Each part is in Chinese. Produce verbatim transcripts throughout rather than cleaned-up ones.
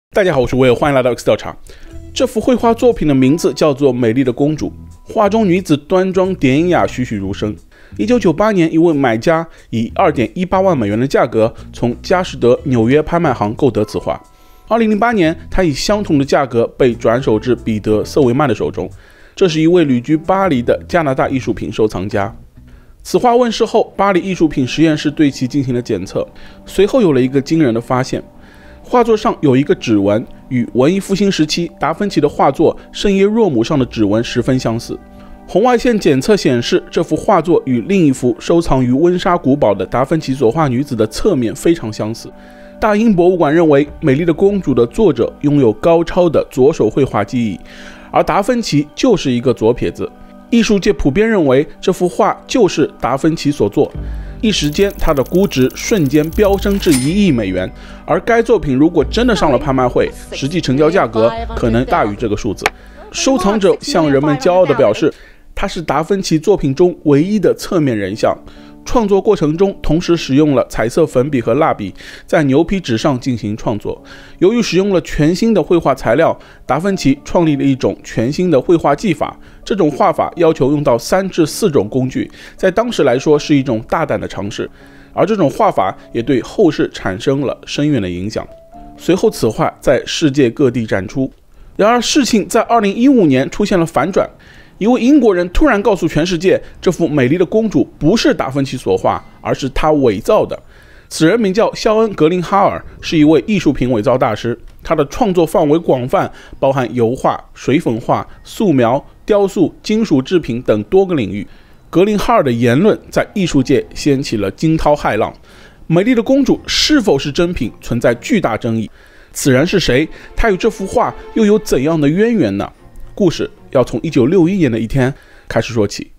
大家好，我是威尔，欢迎来到 X 调查。这幅绘画作品的名字叫做《美丽的公主》，画中女子端庄典雅，栩栩如生。一九九八年，一位买家以 二点一八万美元的价格从佳士得纽约拍卖行购得此画。二零零八年，他以相同的价格被转手至彼得·瑟维曼的手中。这是一位旅居巴黎的加拿大艺术品收藏家。此画问世后，巴黎艺术品实验室对其进行了检测，随后有了一个惊人的发现。画作上有一个指纹，与文艺复兴时期达芬奇的画作《圣耶若姆》上的指纹十分相似。红外线检测显示，这幅画作与另一幅收藏于温莎古堡的达芬奇所画女子的侧面非常相似。大英博物馆认为，《美丽的公主》的作者拥有高超的左手绘画技艺，而达芬奇就是一个左撇子。艺术界普遍认为，这幅画就是达芬奇所作。一时间，它的估值瞬间飙升至一亿美元，而该作品如果真的上了拍卖会，实际成交价格可能大于这个数字。收藏者向人们骄傲地表示，它是达芬奇作品中唯一的侧面人像。创作过程中，同时使用了彩色粉笔和蜡笔，在牛皮纸上进行创作。由于使用了全新的绘画材料，达芬奇创立了一种全新的绘画技法。这种画法要求用到三至四种工具，在当时来说是一种大胆的尝试，而这种画法也对后世产生了深远的影响。随后，此画在世界各地展出。然而，事情在二零一五年出现了反转。一位英国人突然告诉全世界，这幅美丽的公主不是达芬奇所画，而是他伪造的。此人名叫肖恩·格林哈尔，是一位艺术品伪造大师。他的创作范围广泛，包含油画、水粉画、素描、雕塑、金属制品等多个领域。格林哈尔的言论在艺术界掀起了惊涛骇浪。美丽的公主是否是真品，存在巨大争议。此人是谁？他与这幅画又有怎样的渊源呢？故事要从一九六一年的一天开始说起。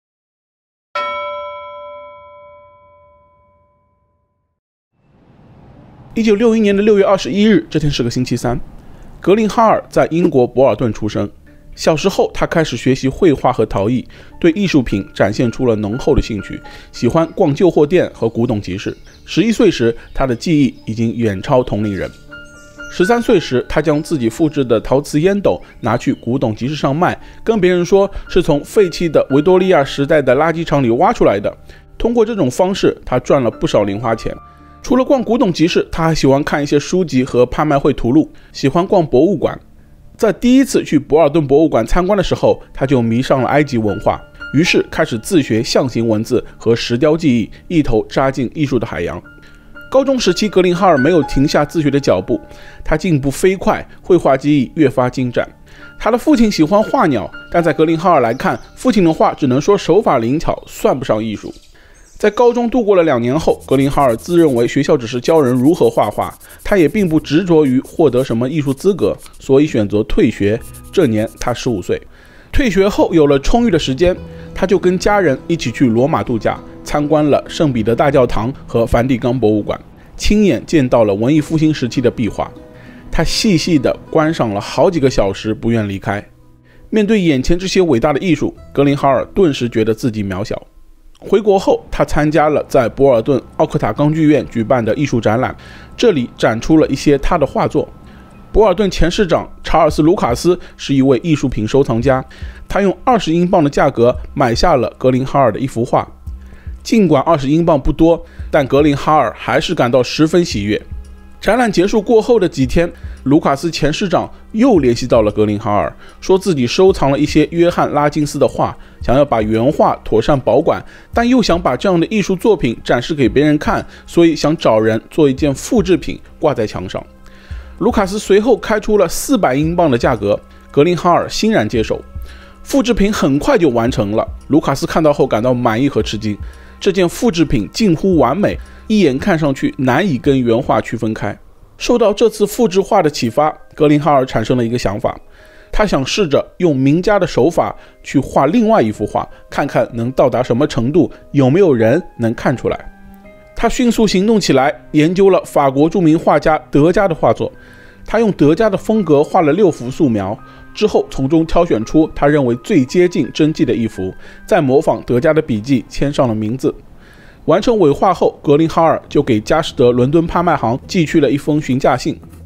一九六一年的六月二十一日，这天是个星期三。格林哈尔在英国博尔顿出生。小时候，他开始学习绘画和陶艺，对艺术品展现出了浓厚的兴趣，喜欢逛旧货店和古董集市。十一岁时，他的技艺已经远超同龄人。十三岁时，他将自己复制的陶瓷烟斗拿去古董集市上卖，跟别人说是从废弃的维多利亚时代的垃圾场里挖出来的。通过这种方式，他赚了不少零花钱。除了逛古董集市，他还喜欢看一些书籍和拍卖会图录，喜欢逛博物馆。在第一次去博尔顿博物馆参观的时候，他就迷上了埃及文化，于是开始自学象形文字和石雕技艺，一头扎进艺术的海洋。高中时期，格林哈尔没有停下自学的脚步，他进步飞快，绘画技艺越发精湛。他的父亲喜欢画鸟，但在格林哈尔来看，父亲的画只能说手法灵巧，算不上艺术。在高中度过了两年后，格林哈尔自认为学校只是教人如何画画，他也并不执着于获得什么艺术资格，所以选择退学。这年他十五岁。退学后有了充裕的时间，他就跟家人一起去罗马度假，参观了圣彼得大教堂和梵蒂冈博物馆，亲眼见到了文艺复兴时期的壁画。他细细地观赏了好几个小时，不愿离开。面对眼前这些伟大的艺术，格林哈尔顿时觉得自己渺小。回国后，他参加了在博尔顿奥克塔钢锯院举办的艺术展览，这里展出了一些他的画作。博尔顿前市长查尔斯·卢卡斯是一位艺术品收藏家，他用二十英镑的价格买下了格林哈尔的一幅画。尽管二十英镑不多，但格林哈尔还是感到十分喜悦。展览结束过后的几天，卢卡斯前市长又联系到了格林哈尔，说自己收藏了一些约翰·拉金斯的画，想要把原画妥善保管，但又想把这样的艺术作品展示给别人看，所以想找人做一件复制品挂在墙上。卢卡斯随后开出了四百英镑的价格，格林哈尔欣然接受。复制品很快就完成了，卢卡斯看到后感到满意和吃惊。这件复制品近乎完美，一眼看上去难以跟原画区分开。受到这次复制画的启发，格林哈尔产生了一个想法，他想试着用名家的手法去画另外一幅画，看看能到达什么程度，有没有人能看出来。他迅速行动起来，研究了法国著名画家德加的画作。他用德加的风格画了六幅素描，之后从中挑选出他认为最接近真迹的一幅，再模仿德加的笔迹签上了名字。完成伪画后，格林哈尔就给佳士得伦敦拍卖行寄去了一封询价信，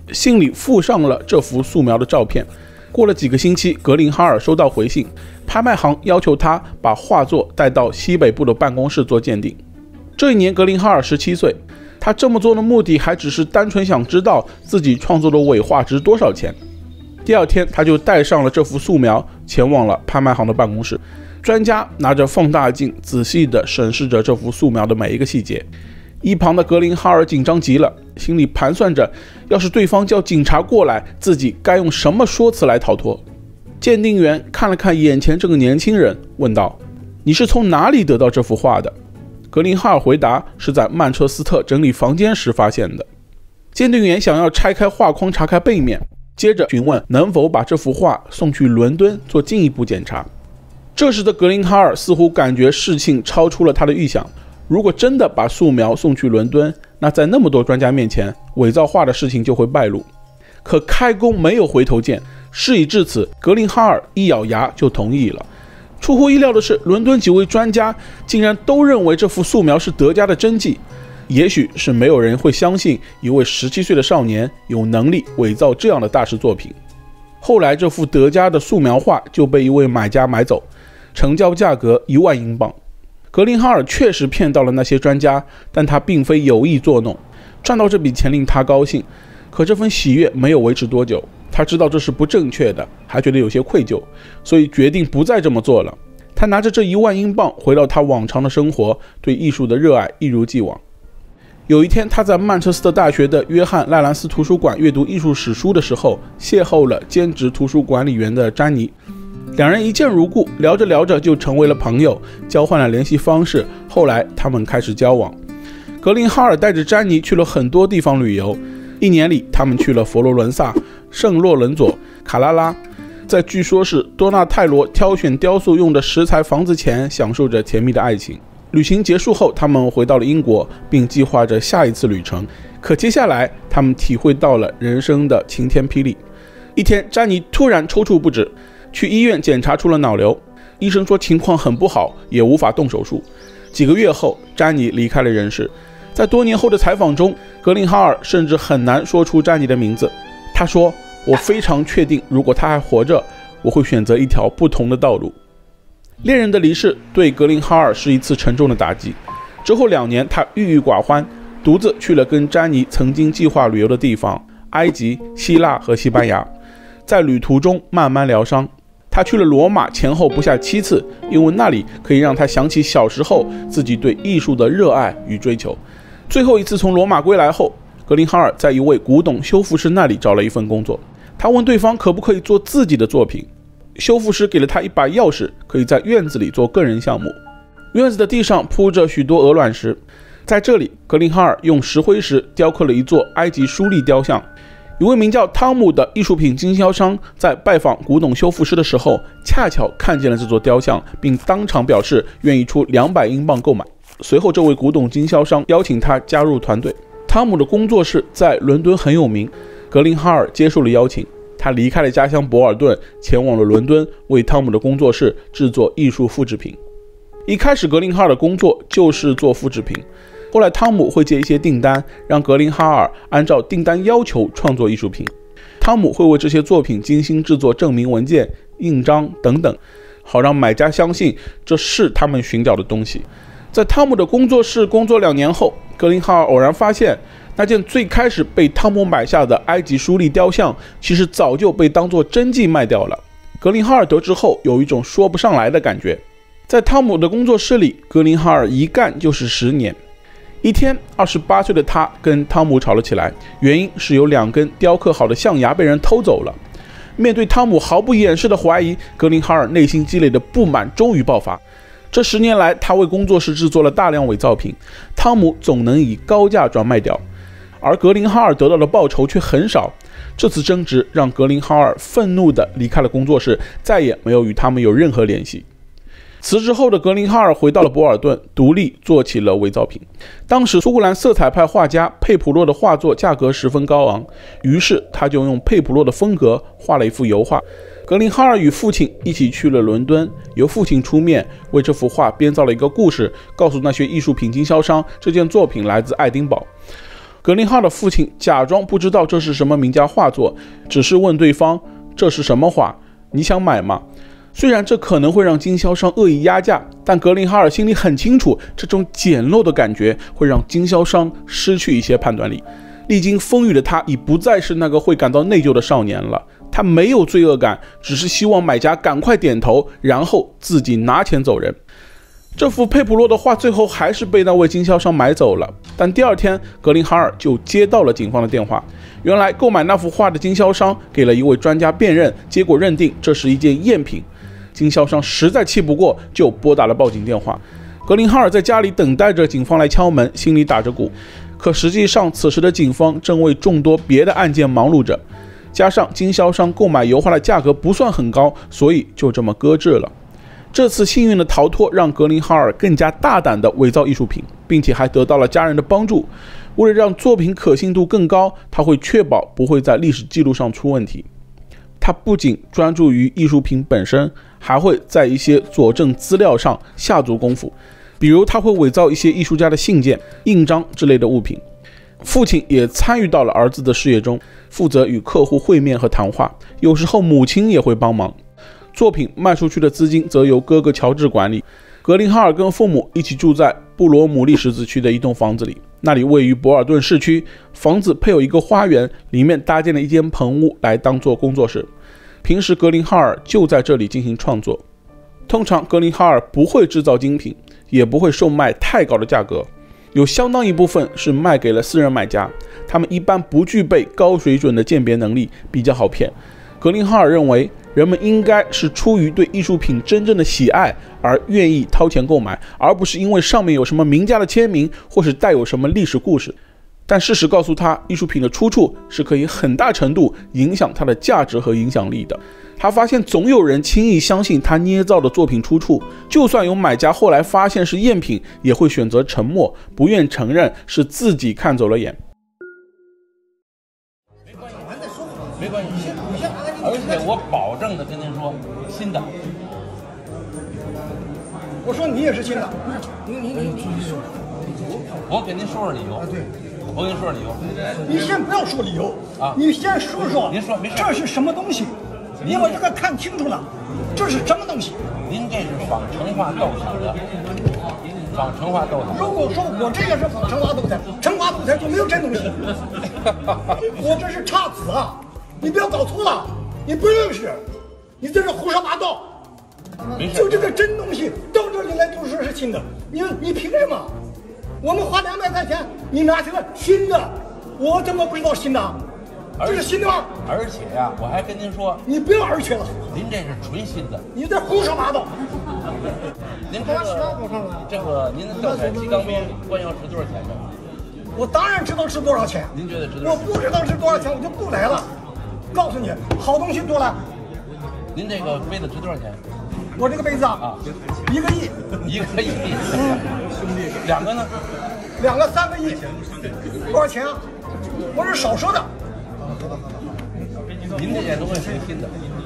信里附上了这幅素描的照片。过了几个星期，格林哈尔收到回信，拍卖行要求他把画作带到西北部的办公室做鉴定。这一年格林哈尔十七岁，他这么做的目的还只是单纯想知道自己创作的伪画值多少钱。第二天，他就带上了这幅素描，前往了拍卖行的办公室。专家拿着放大镜仔细地审视着这幅素描的每一个细节。一旁的格林哈尔紧张极了，心里盘算着，要是对方叫警察过来，自己该用什么说辞来逃脱。鉴定员看了看眼前这个年轻人，问道：“你是从哪里得到这幅画的？”格林哈尔回答：“是在曼彻斯特整理房间时发现的。”鉴定员想要拆开画框查看背面，接着询问能否把这幅画送去伦敦做进一步检查。这时的格林哈尔似乎感觉事情超出了他的预想。如果真的把素描送去伦敦，那在那么多专家面前，伪造画的事情就会败露。可开弓没有回头箭，事已至此，格林哈尔一咬牙就同意了。出乎意料的是，伦敦几位专家竟然都认为这幅素描是德加的真迹。也许是没有人会相信一位十七岁的少年有能力伪造这样的大师作品。后来，这幅德加的素描画就被一位买家买走，成交价格一万英镑。格林哈尔确实骗到了那些专家，但他并非有意作弄，赚到这笔钱令他高兴。可这份喜悦没有维持多久，他知道这是不正确的，还觉得有些愧疚，所以决定不再这么做了。他拿着这一万英镑回到他往常的生活，对艺术的热爱一如既往。有一天，他在曼彻斯特大学的约翰赖兰斯图书馆阅读艺术史书的时候，邂逅了兼职图书管理员的詹妮。两人一见如故，聊着聊着就成为了朋友，交换了联系方式。后来他们开始交往。格林哈尔带着詹妮去了很多地方旅游，一年里他们去了佛罗伦萨、圣洛伦佐、卡拉拉，在据说是多纳泰罗挑选雕塑用的石材房子前，享受着甜蜜的爱情。旅行结束后，他们回到了英国，并计划着下一次旅程。可接下来他们体会到了人生的晴天霹雳。一天，詹妮突然抽搐不止，去医院检查出了脑瘤，医生说情况很不好，也无法动手术。几个月后，詹妮离开了人世。在多年后的采访中，格林哈尔甚至很难说出詹妮的名字。他说：“我非常确定，如果她还活着，我会选择一条不同的道路。”恋人的离世对格林哈尔是一次沉重的打击。之后两年，他郁郁寡欢，独自去了跟詹妮曾经计划旅游的地方——埃及、希腊和西班牙。在旅途中慢慢疗伤。他去了罗马前后不下七次，因为那里可以让他想起小时候自己对艺术的热爱与追求。最后一次从罗马归来后，格林哈尔在一位古董修复师那里找了一份工作。他问对方可不可以做自己的作品，修复师给了他一把钥匙，可以在院子里做个人项目。院子的地上铺着许多鹅卵石，在这里，格林哈尔用石灰石雕刻了一座埃及书立雕像。一位名叫汤姆的艺术品经销商在拜访古董修复师的时候，恰巧看见了这座雕像，并当场表示愿意出两百英镑购买。随后，这位古董经销商邀请他加入团队。汤姆的工作室在伦敦很有名，格林哈尔接受了邀请。他离开了家乡博尔顿，前往了伦敦，为汤姆的工作室制作艺术复制品。一开始，格林哈尔的工作就是做复制品。后来，汤姆会接一些订单，让格林哈尔按照订单要求创作艺术品。汤姆会为这些作品精心制作证明文件、印章等等，好让买家相信这是他们寻找的东西。在汤姆的工作室工作两年后，格林哈尔偶然发现，那件最开始被汤姆买下的埃及书立雕像，其实早就被当作真迹卖掉了。格林哈尔得知后，有一种说不上来的感觉。在汤姆的工作室里，格林哈尔一干就是十年。一天，二十八岁的他跟汤姆吵了起来，原因是有两根雕刻好的象牙被人偷走了。面对汤姆毫不掩饰的怀疑，格林哈尔内心积累的不满终于爆发。这十年来，他为工作室制作了大量伪造品，汤姆总能以高价转卖掉，而格林哈尔得到的报酬却很少。这次争执让格林哈尔愤怒地离开了工作室，再也没有与他们有任何联系。辞职后的格林哈尔回到了博尔顿，独立做起了伪造品。当时苏格兰色彩派画家佩普洛的画作价格十分高昂，于是他就用佩普洛的风格画了一幅油画。格林哈尔与父亲一起去了伦敦，由父亲出面为这幅画编造了一个故事，告诉那些艺术品经销商这件作品来自爱丁堡。 格林哈尔的父亲假装不知道这是什么名家画作，只是问对方这是什么画，你想买吗？虽然这可能会让经销商恶意压价，但格林哈尔心里很清楚，这种简陋的感觉会让经销商失去一些判断力。历经风雨的他已不再是那个会感到内疚的少年了，他没有罪恶感，只是希望买家赶快点头，然后自己拿钱走人。这幅佩普洛的画最后还是被那位经销商买走了，但第二天格林哈尔就接到了警方的电话。原来购买那幅画的经销商给了一位专家辨认，结果认定这是一件赝品。经销商实在气不过，就拨打了报警电话。格林哈尔在家里等待着警方来敲门，心里打着鼓。可实际上，此时的警方正为众多别的案件忙碌着，加上经销商购买油画的价格不算很高，所以就这么搁置了。这次幸运的逃脱让格林哈尔更加大胆地伪造艺术品，并且还得到了家人的帮助。为了让作品可信度更高，他会确保不会在历史记录上出问题。他不仅专注于艺术品本身，还会在一些佐证资料上下足功夫，比如他会伪造一些艺术家的信件、印章之类的物品。父亲也参与到了儿子的事业中，负责与客户会面和谈话，有时候母亲也会帮忙。作品卖出去的资金则由哥哥乔治管理。格林哈尔跟父母一起住在布罗姆利十字区的一栋房子里，那里位于博尔顿市区，房子配有一个花园，里面搭建了一间棚屋来当做工作室。平时格林哈尔就在这里进行创作。通常格林哈尔不会制造精品，也不会售卖太高的价格，有相当一部分是卖给了私人买家，他们一般不具备高水准的鉴别能力，比较好骗。格林哈尔认为，人们应该是出于对艺术品真正的喜爱而愿意掏钱购买，而不是因为上面有什么名家的签名，或是带有什么历史故事。但事实告诉他，艺术品的出处是可以很大程度影响它的价值和影响力的。他发现总有人轻易相信他捏造的作品出处，就算有买家后来发现是赝品，也会选择沉默，不愿承认是自己看走了眼。 没关系，而且我保证的跟您说，新的。 我说你也是新的，你你你你我给您说说理由。 啊，对， 我跟您说说理由。 你先不要说理由啊， 你先说说， 您说没事， 这是什么东西？你把这个看清楚了，这是什么东西？ 您这是仿成化斗彩的，仿成化斗彩。 如果说我这个是仿成化斗彩，成化斗彩就没有真东西。我这是差子啊！你不要搞错了，你不认识，你在这胡说八道。就这个真东西到这里来就说是新的，你你凭什么？我们花两百块钱，你拿去了新的，我怎么不知道新的？这是新的吗？ 而且呀、啊，我还跟您说， 你不要而且了， 您这是纯新的， 你在胡说八道。 您这个这个您的斗彩鸡缸边官窑值多少钱呢？ 我当然知道值多少钱。 您觉得值多少钱？ 我不知道值多少钱，我就不来了。告诉你，好东西多了。 您这个杯子值多少钱？ 我这个杯子啊， 啊， 一个亿， 一个亿。嗯，两个呢？ 两个三个亿，多少钱啊？我是少说的。 您这件东西是新的。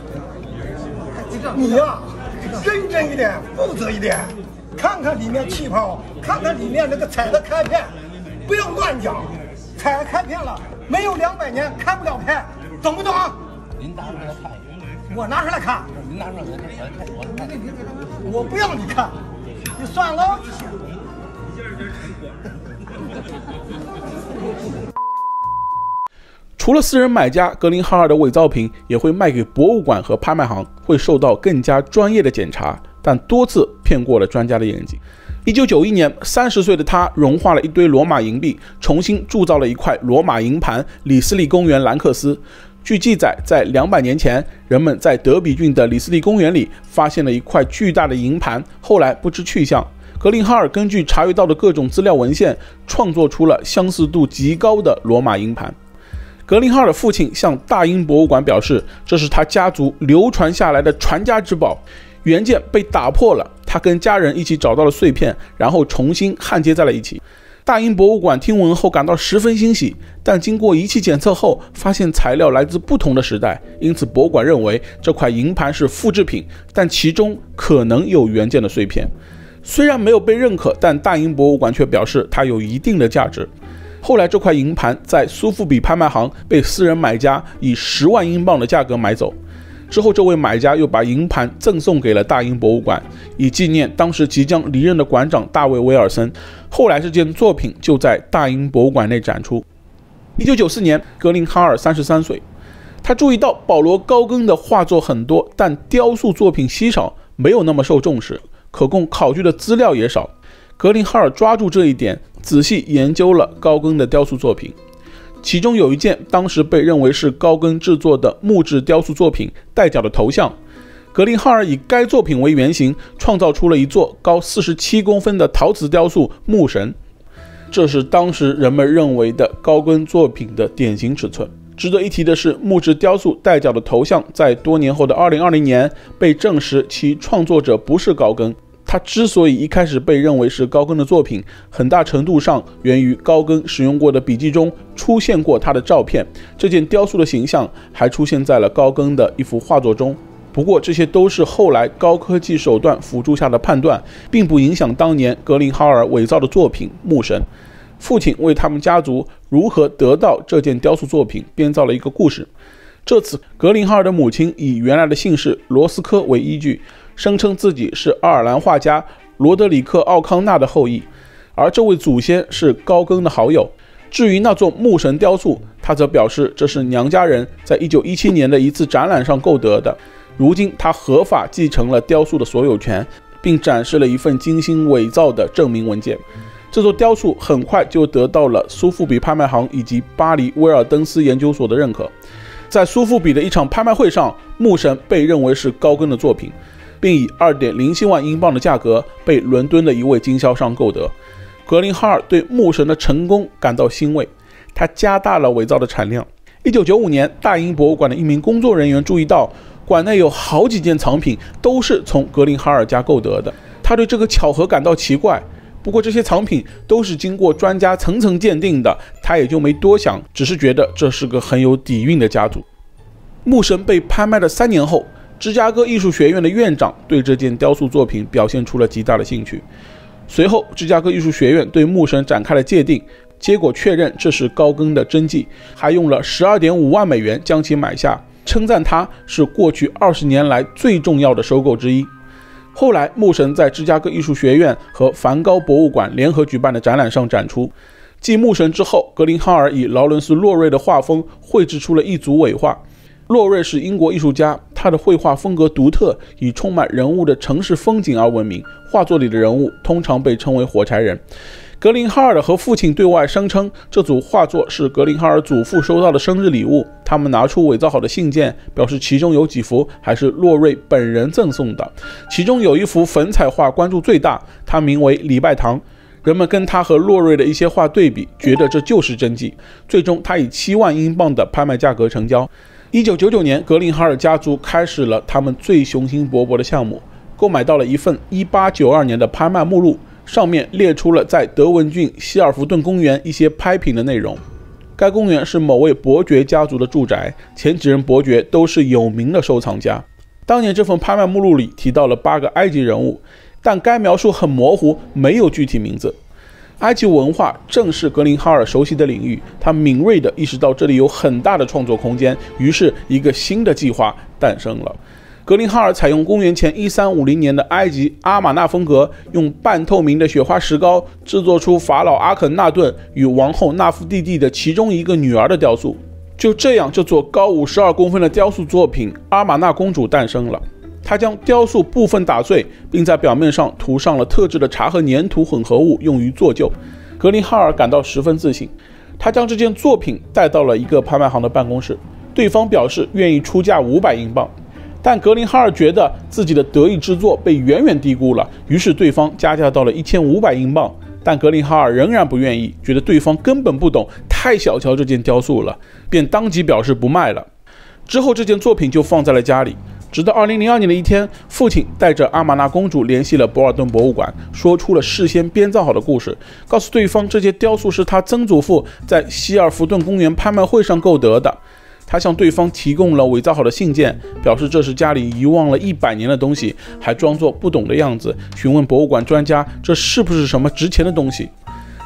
你呀、啊，认真一点，负责一点，看看里面气泡，看看里面那个彩的开片，不要乱讲。彩开片了，没有两百年开不了片，懂不懂？ 您拿出来看一眼。 我拿出来看。 您拿出来，我看，我看。 我不要你看，你算了。 除了私人买家，格林哈尔的伪造品也会卖给博物馆和拍卖行，会受到更加专业的检查，但多次骗过了专家的眼睛。一九九一年，三十岁的他融化了一堆罗马银币，重新铸造了一块罗马银盘——里斯利公园兰克斯。据记载，在两百年前，人们在德比郡的里斯利公园里发现了一块巨大的银盘，后来不知去向。格林哈尔根据查阅到的各种资料文献，创作出了相似度极高的罗马银盘。格林哈尔的父亲向大英博物馆表示，这是他家族流传下来的传家之宝。原件被打破了，他跟家人一起找到了碎片，然后重新焊接在了一起。大英博物馆听闻后感到十分欣喜，但经过仪器检测后，发现材料来自不同的时代，因此博物馆认为这块银盘是复制品，但其中可能有原件的碎片。虽然没有被认可，但大英博物馆却表示它有一定的价值。 后来这块银盘在苏富比拍卖行被私人买家以十万英镑的价格买走。之后，这位买家又把银盘赠送给了大英博物馆，以纪念当时即将离任的馆长大卫·威尔森。后来，这件作品就在大英博物馆内展出。一九九四年，格林哈尔三十三岁，他注意到保罗·高更的画作很多，但雕塑作品稀少，没有那么受重视，可供考据的资料也少。格林哈尔抓住这一点，仔细研究了高更的雕塑作品。其中有一件当时被认为是高更制作的木质雕塑作品带角的头像，格林哈尔以该作品为原型，创造出了一座高四十七公分的陶瓷雕塑牧神。这是当时人们认为的高更作品的典型尺寸。值得一提的是，木质雕塑带角的头像在多年后的二零二零年被证实其创作者不是高更。他之所以一开始被认为是高更的作品，很大程度上源于高更使用过的笔记中出现过他的照片，这件雕塑的形象还出现在了高更的一幅画作中。不过这些都是后来高科技手段辅助下的判断，并不影响当年格林哈尔伪造的作品牧神。父亲为他们家族如何得到这件雕塑作品编造了一个故事。这次格林哈尔的母亲以原来的姓氏罗斯科为依据，声称自己是爱尔兰画家罗德里克·奥康纳的后裔，而这位祖先是高更的好友。至于那座牧神雕塑，他则表示这是娘家人在一九一七年的一次展览上购得的，如今他合法继承了雕塑的所有权，并展示了一份精心伪造的证明文件。这座雕塑很快就得到了苏富比拍卖行以及巴黎威尔登斯研究所的认可。在苏富比的一场拍卖会上，牧神被认为是高更的作品，并以 二点零七万英镑的价格被伦敦的一位经销商购得。格林哈尔对牧神的成功感到欣慰，他加大了伪造的产量。一九九五年，大英博物馆的一名工作人员注意到，馆内有好几件藏品都是从格林哈尔家购得的。他对这个巧合感到奇怪，不过这些藏品都是经过专家层层鉴定的，他也就没多想，只是觉得这是个很有底蕴的家族。牧神被拍卖的三年后，芝加哥艺术学院的院长对这件雕塑作品表现出了极大的兴趣。随后，芝加哥艺术学院对牧神展开了界定，结果确认这是高更的真迹，还用了 十二点五万美元将其买下，称赞它是过去二十年来最重要的收购之一。后来，牧神在芝加哥艺术学院和梵高博物馆联合举办的展览上展出。继牧神之后，格林哈尔以劳伦斯·洛瑞的画风绘制出了一组伪画。洛瑞是英国艺术家，他的绘画风格独特，以充满人物的城市风景而闻名。画作里的人物通常被称为火柴人。格林哈尔和父亲对外声称，这组画作是格林哈尔祖父收到的生日礼物。他们拿出伪造好的信件，表示其中有几幅还是洛瑞本人赠送的。其中有一幅粉彩画关注最大，它名为《礼拜堂》。人们跟他和洛瑞的一些画对比，觉得这就是真迹。最终，他以七万英镑的拍卖价格成交。一九九九年，格林哈尔家族开始了他们最雄心勃勃的项目，购买到了一份一八九二年的拍卖目录，上面列出了在德文郡希尔弗顿公园一些拍品的内容。该公园是某位伯爵家族的住宅，前几任伯爵都是有名的收藏家。当年这份拍卖目录里提到了八个埃及人物，但该描述很模糊，没有具体名字。埃及文化正是格林哈尔熟悉的领域，他敏锐地意识到这里有很大的创作空间，于是一个新的计划诞生了。格林哈尔采用公元前一三五零年的埃及阿玛纳风格，用半透明的雪花石膏制作出法老阿肯纳顿与王后纳夫蒂蒂的其中一个女儿的雕塑。就这样，这座高五十二公分的雕塑作品阿玛纳公主诞生了。他将雕塑部分打碎，并在表面上涂上了特制的茶和粘土混合物，用于做旧。格林哈尔感到十分自信，他将这件作品带到了一个拍卖行的办公室，对方表示愿意出价五百英镑。但格林哈尔觉得自己的得意之作被远远低估了，于是对方加价到了一千五百英镑。但格林哈尔仍然不愿意，觉得对方根本不懂，太小瞧这件雕塑了，便当即表示不卖了。之后这件作品就放在了家里。直到二零零二年的一天，父亲带着阿玛纳公主联系了博尔顿博物馆，说出了事先编造好的故事，告诉对方这些雕塑是他曾祖父在希尔弗顿公园拍卖会上购得的。他向对方提供了伪造好的信件，表示这是家里遗忘了一百年的东西，还装作不懂的样子，询问博物馆专家这是不是什么值钱的东西。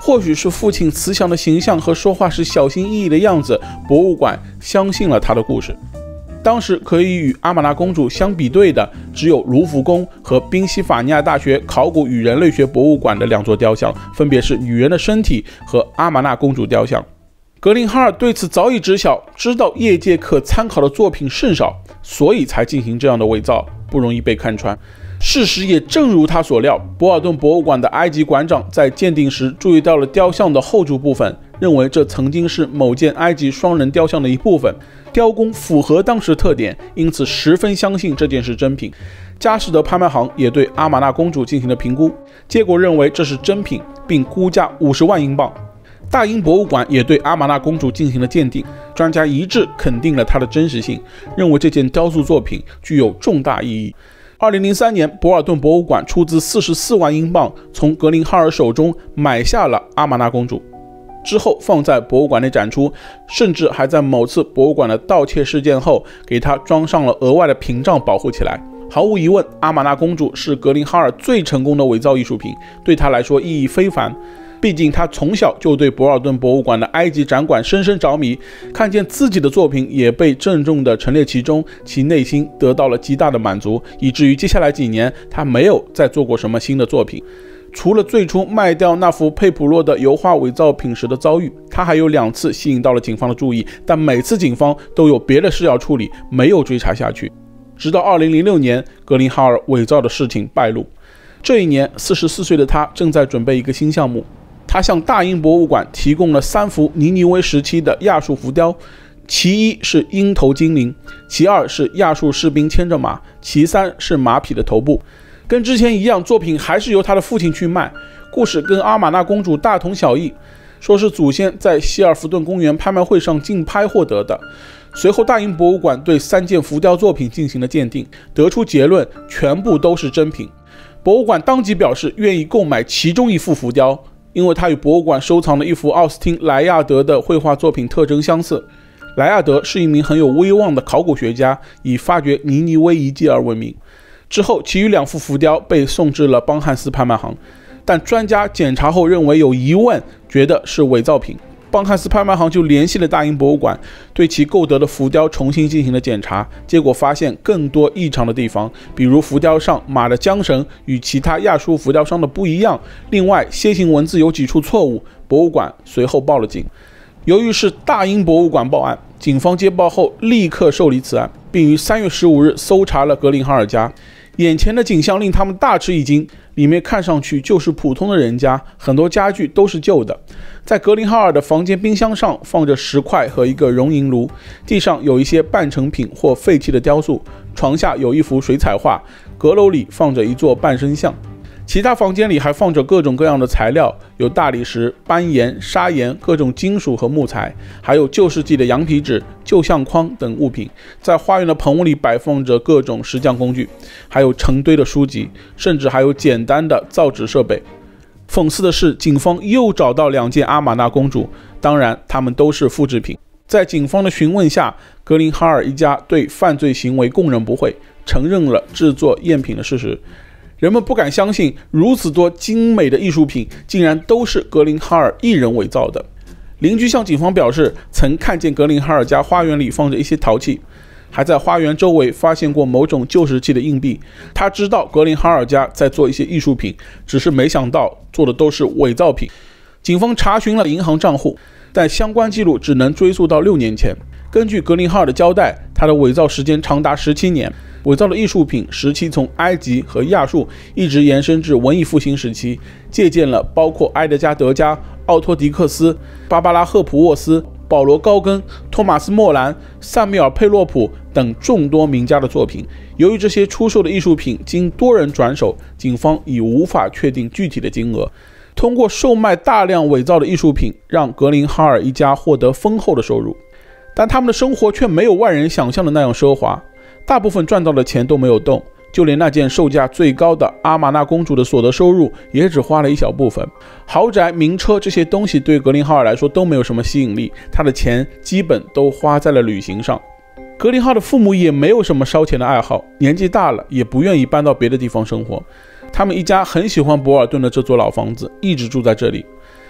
或许是父亲慈祥的形象和说话时小心翼翼的样子，博物馆相信了他的故事。当时可以与阿玛纳公主相比对的，只有卢浮宫和宾夕法尼亚大学考古与人类学博物馆的两座雕像，分别是女人的身体和阿玛纳公主雕像。格林哈尔对此早已知晓，知道业界可参考的作品甚少，所以才进行这样的伪造，不容易被看穿。事实也正如他所料，博尔顿博物馆的埃及馆长在鉴定时注意到了雕像的后柱部分，认为这曾经是某件埃及双人雕像的一部分，雕工符合当时特点，因此十分相信这件是真品。佳士得拍卖行也对阿玛纳公主进行了评估，结果认为这是真品，并估价五十万英镑。大英博物馆也对阿玛纳公主进行了鉴定，专家一致肯定了它的真实性，认为这件雕塑作品具有重大意义。二零零三年，博尔顿博物馆出资四十四万英镑，从格林哈尔手中买下了阿玛纳公主，之后放在博物馆内展出，甚至还在某次博物馆的盗窃事件后，给它装上了额外的屏障保护起来。毫无疑问，阿玛纳公主是格林哈尔最成功的伪造艺术品，对他来说意义非凡。毕竟他从小就对博尔顿博物馆的埃及展馆深深着迷，看见自己的作品也被郑重地陈列其中，其内心得到了极大的满足，以至于接下来几年他没有再做过什么新的作品。除了最初卖掉那幅佩普洛的油画伪造品时的遭遇，他还有两次吸引到了警方的注意，但每次警方都有别的事要处理，没有追查下去。直到二零零六年，格林哈尔伪造的事情败露。这一年，四十四岁的他正在准备一个新项目。他向大英博物馆提供了三幅尼尼微时期的亚述浮雕，其一是鹰头精灵，其二是亚述士兵牵着马，其三是马匹的头部。跟之前一样，作品还是由他的父亲去卖，故事跟阿玛纳公主大同小异，说是祖先在希尔弗顿公园拍卖会上竞拍获得的。随后大英博物馆对三件浮雕作品进行了鉴定，得出结论全部都是真品。博物馆当即表示愿意购买其中一幅浮雕，因为他与博物馆收藏的一幅奥斯汀·莱亚德的绘画作品特征相似。莱亚德是一名很有威望的考古学家，以发掘尼尼微遗迹而闻名。之后其余两幅浮雕被送至了邦汉斯拍卖行，但专家检查后认为有疑问，觉得是伪造品。邦汉斯拍卖行就联系了大英博物馆，对其购得的浮雕重新进行了检查，结果发现更多异常的地方，比如浮雕上马的缰绳与其他亚述浮雕上的不一样，另外楔形文字有几处错误。博物馆随后报了警。由于是大英博物馆报案，警方接报后立刻受理此案，并于三月十五日搜查了格林哈尔家。眼前的景象令他们大吃一惊，里面看上去就是普通的人家，很多家具都是旧的。在格林哈尔的房间冰箱上放着石块和一个熔银炉，地上有一些半成品或废弃的雕塑，床下有一幅水彩画，阁楼里放着一座半身像。其他房间里还放着各种各样的材料，有大理石、斑岩、砂岩、各种金属和木材，还有旧世纪的羊皮纸、旧相框等物品。在花园的棚屋里摆放着各种石匠工具，还有成堆的书籍，甚至还有简单的造纸设备。讽刺的是，警方又找到两件阿玛纳公主，当然它们都是复制品。在警方的询问下，格林哈尔一家对犯罪行为供认不讳，承认了制作赝品的事实。人们不敢相信，如此多精美的艺术品竟然都是格林哈尔一人伪造的。邻居向警方表示，曾看见格林哈尔家花园里放着一些陶器，还在花园周围发现过某种旧石器的硬币。他知道格林哈尔家在做一些艺术品，只是没想到做的都是伪造品。警方查询了银行账户，但相关记录只能追溯到六年前。根据格林哈尔的交代，他的伪造时间长达十七年。伪造的艺术品时期从埃及和亚述一直延伸至文艺复兴时期，借鉴了包括埃德加·德加、奥托·迪克斯、芭芭拉·赫普沃斯、保罗·高更、托马斯·莫兰、萨缪尔·佩洛普等众多名家的作品。由于这些出售的艺术品经多人转手，警方已无法确定具体的金额。通过售卖大量伪造的艺术品，让格林哈尔一家获得丰厚的收入，但他们的生活却没有外人想象的那样奢华。大部分赚到的钱都没有动，就连那件售价最高的阿玛纳公主的所得收入也只花了一小部分。豪宅、名车这些东西对格林哈尔来说都没有什么吸引力，他的钱基本都花在了旅行上。格林哈尔的父母也没有什么烧钱的爱好，年纪大了也不愿意搬到别的地方生活。他们一家很喜欢博尔顿的这座老房子，一直住在这里。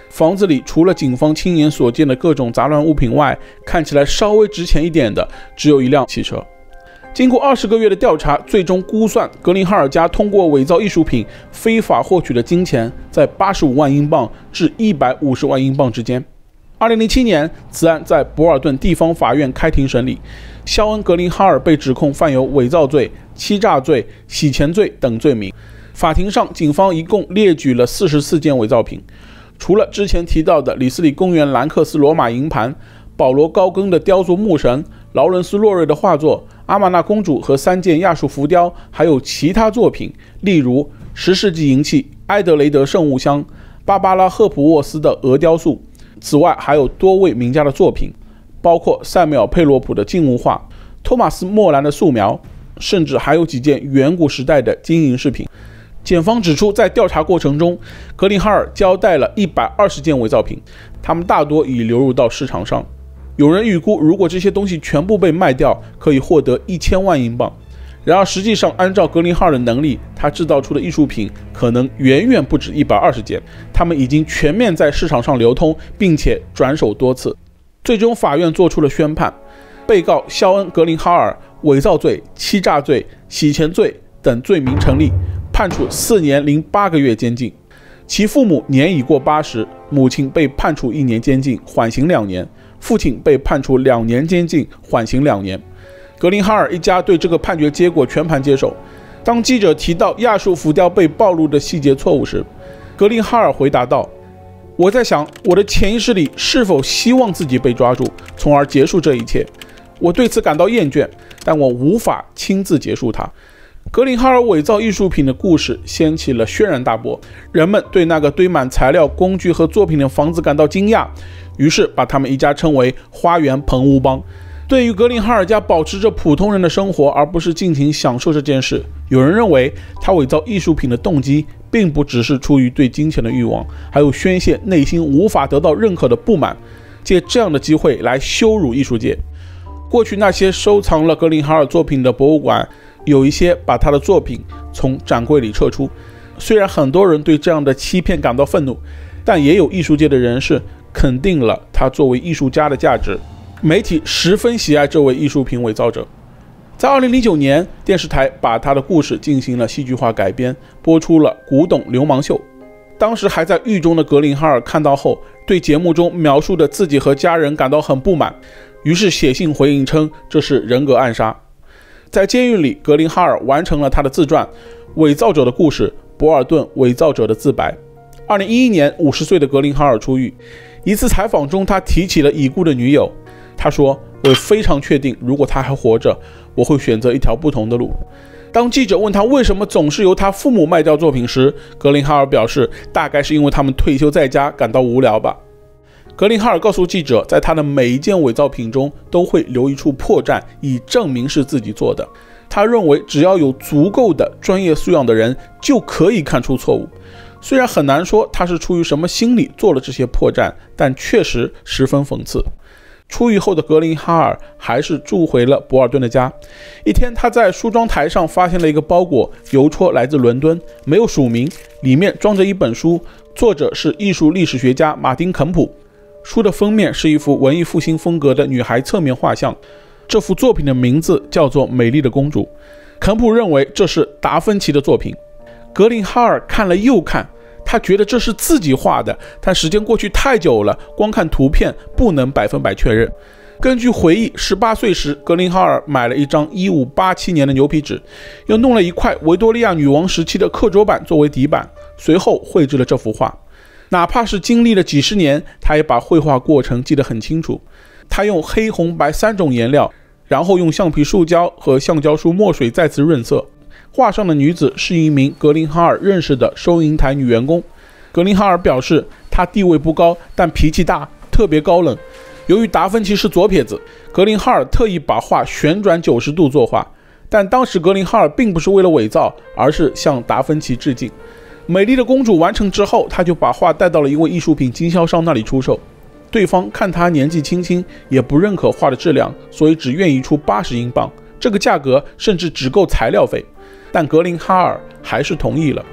房子里除了警方亲眼所见的各种杂乱物品外，看起来稍微值钱一点的只有一辆汽车。经过二十个月的调查，最终估算格林哈尔家通过伪造艺术品非法获取的金钱在八十五万英镑至一百五十万英镑之间。二零零七年，此案在博尔顿地方法院开庭审理，肖恩·格林哈尔被指控犯有伪造罪、欺诈罪、洗钱罪等罪名。法庭上，警方一共列举了四十四件伪造品，除了之前提到的里斯里公园兰克斯罗马银盘、保罗·高更的雕塑牧神、劳伦斯·洛瑞的画作、阿玛纳公主和三件亚述浮雕，还有其他作品，例如十世纪银器埃德雷德圣物箱、芭芭拉·赫普沃斯的鹅雕塑。此外，还有多位名家的作品，包括塞缪尔·佩洛普的静物画、托马斯·莫兰的素描，甚至还有几件远古时代的金银饰品。检方指出，在调查过程中，格林哈尔交代了一百二十件伪造品，他们大多已流入到市场上。有人预估，如果这些东西全部被卖掉，可以获得一千万英镑。然而，实际上按照格林哈尔的能力，他制造出的艺术品可能远远不止一百二十件，他们已经全面在市场上流通，并且转手多次。最终，法院作出了宣判，被告肖恩·格林哈尔伪造罪、欺诈罪、洗钱罪等罪名成立，判处四年零八个月监禁。其父母年已过八十，母亲被判处一年监禁，缓刑两年；父亲被判处两年监禁，缓刑两年。格林哈尔一家对这个判决结果全盘接受。当记者提到亚述浮雕被暴露的细节错误时，格林哈尔回答道：“我在想，我的潜意识里是否希望自己被抓住，从而结束这一切。我对此感到厌倦，但我无法亲自结束它。”格林哈尔伪造艺术品的故事掀起了轩然大波，人们对那个堆满材料、工具和作品的房子感到惊讶，于是把他们一家称为“花园棚屋帮”。对于格林哈尔家保持着普通人的生活，而不是尽情享受这件事，有人认为他伪造艺术品的动机并不只是出于对金钱的欲望，还有宣泄内心无法得到认可的不满，借这样的机会来羞辱艺术界。过去那些收藏了格林哈尔作品的博物馆，有一些把他的作品从展柜里撤出。虽然很多人对这样的欺骗感到愤怒，但也有艺术界的人士肯定了他作为艺术家的价值。媒体十分喜爱这位艺术品伪造者。在二零零九年，电视台把他的故事进行了戏剧化改编，播出了《古董流氓秀》。当时还在狱中的格林哈尔看到后，对节目中描述的自己和家人感到很不满，于是写信回应称这是人格暗杀。在监狱里，格林哈尔完成了他的自传《伪造者的故事：博尔顿伪造者的自白》。二零一一年，五十岁的格林哈尔出狱。一次采访中，他提起了已故的女友。他说：“我非常确定，如果他还活着，我会选择一条不同的路。”当记者问他为什么总是由他父母卖掉作品时，格林哈尔表示，大概是因为他们退休在家感到无聊吧。格林哈尔告诉记者，在他的每一件伪造品中都会留一处破绽，以证明是自己做的。他认为只要有足够的专业素养的人就可以看出错误。虽然很难说他是出于什么心理做了这些破绽，但确实十分讽刺。出狱后的格林哈尔还是住回了博尔顿的家。一天，他在梳妆台上发现了一个包裹，邮戳来自伦敦，没有署名，里面装着一本书，作者是艺术历史学家马丁·肯普。书的封面是一幅文艺复兴风格的女孩侧面画像，这幅作品的名字叫做《美丽的公主》。肯普认为这是达芬奇的作品。格林哈尔看了又看，他觉得这是自己画的，但时间过去太久了，光看图片不能百分百确认。根据回忆，十八岁时，格林哈尔买了一张一五八七年的牛皮纸，又弄了一块维多利亚女王时期的刻镯板作为底板，随后绘制了这幅画。哪怕是经历了几十年，他也把绘画过程记得很清楚。他用黑、红、白三种颜料，然后用橡皮塑胶和橡胶树墨水再次润色。画上的女子是一名格林哈尔认识的收银台女员工。格林哈尔表示，她地位不高，但脾气大，特别高冷。由于达芬奇是左撇子，格林哈尔特意把画旋转九十度作画，但当时格林哈尔并不是为了伪造，而是向达芬奇致敬。美丽的公主完成之后，他就把画带到了一位艺术品经销商那里出售。对方看他年纪轻轻，也不认可画的质量，所以只愿意出八十英镑，这个价格甚至只够材料费。但格林哈尔还是同意了。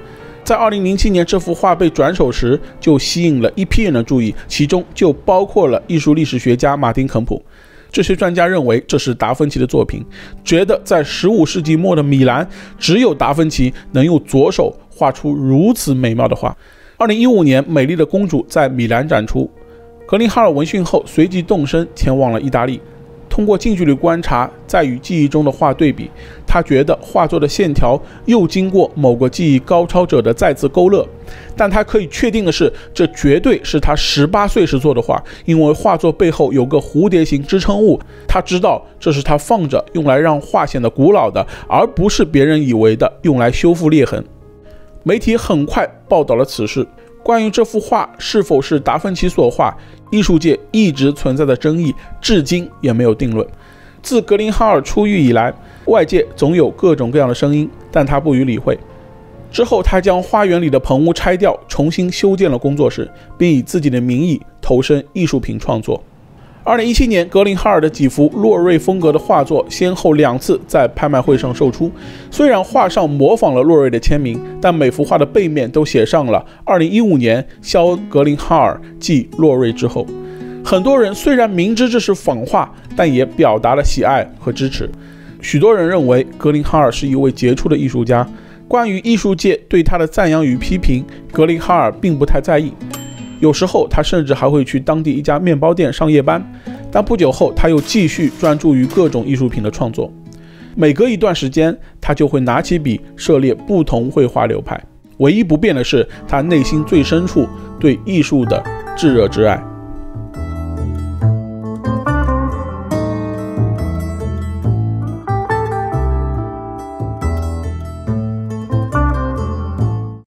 在二零零七年这幅画被转手时，就吸引了一批人的注意，其中就包括了艺术历史学家马丁·肯普。这些专家认为这是达芬奇的作品，觉得在十五世纪末的米兰，只有达芬奇能用左手画出如此美妙的画。二零一五年，《美丽的公主》在米兰展出，格林哈尔闻讯后随即动身前往了意大利。通过近距离观察，再与记忆中的画对比，他觉得画作的线条又经过某个技艺高超者的再次勾勒。但他可以确定的是，这绝对是他十八岁时做的画，因为画作背后有个蝴蝶形支撑物，他知道这是他放着用来让画显得古老的，而不是别人以为的用来修复裂痕。媒体很快报道了此事。关于这幅画是否是达芬奇所画，艺术界一直存在的争议，至今也没有定论。自格林哈尔出狱以来，外界总有各种各样的声音，但他不予理会。之后，他将花园里的棚屋拆掉，重新修建了工作室，并以自己的名义投身艺术品创作。二零一七年，格林哈尔的几幅洛瑞风格的画作先后两次在拍卖会上售出。虽然画上模仿了洛瑞的签名，但每幅画的背面都写上了二零一五年肖格林哈尔继洛瑞之后。很多人虽然明知这是仿画，但也表达了喜爱和支持。许多人认为格林哈尔是一位杰出的艺术家。关于艺术界对他的赞扬与批评，格林哈尔并不太在意。有时候他甚至还会去当地一家面包店上夜班，但不久后他又继续专注于各种艺术品的创作。每隔一段时间，他就会拿起笔涉猎不同绘画流派。唯一不变的是他内心最深处对艺术的炙热之爱。